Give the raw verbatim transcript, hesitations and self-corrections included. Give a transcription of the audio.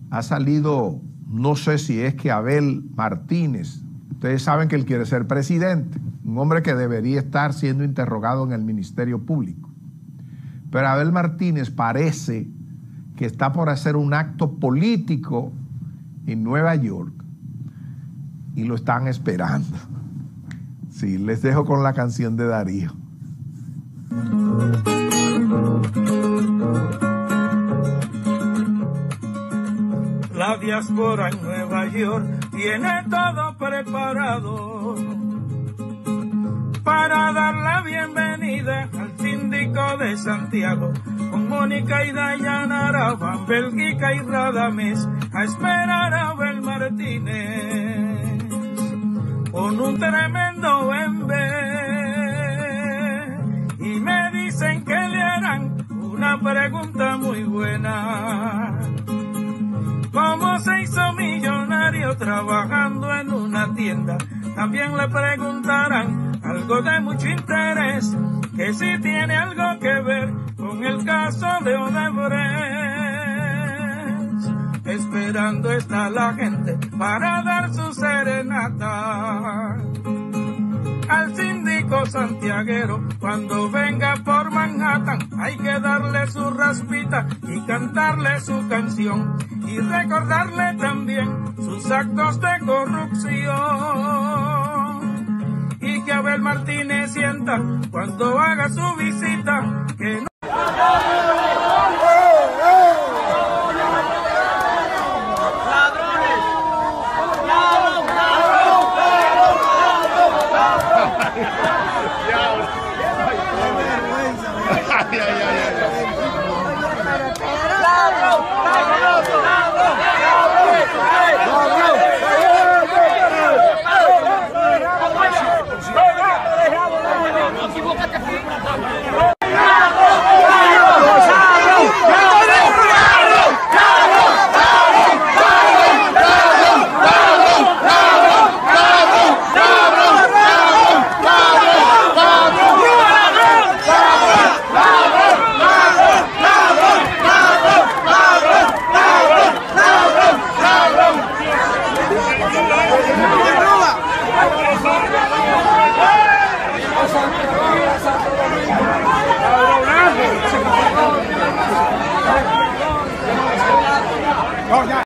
ha salido, no sé si es que Abel Martínez, ustedes saben que él quiere ser presidente, un hombre que debería estar siendo interrogado en el Ministerio Público. Pero Abel Martínez parece que está por hacer un acto político en Nueva York y lo están esperando. Sí, les dejo con la canción de Darío. La diáspora en Nueva York tiene todo preparado para dar la bienvenida al síndico de Santiago, con Mónica y Dayanara, Van Bélgica y Radames, a esperar a Abel Martínez con un tremendo bembé. Y me dicen que le harán una pregunta muy buena: ¿cómo se hizo millonario trabajando en una tienda? También le preguntarán algo de mucho interés, que si tiene algo que ver con el caso de Odebrecht. Esperando está la gente para dar su serenata al síndico santiaguero cuando venga por Manhattan. Hay que darle su raspita y cantarle su canción y recordarle también sus actos de corrupción, y que Abel Martínez sienta cuando haga su visita que no... Ay, ay, ay, ay. Oh, yeah.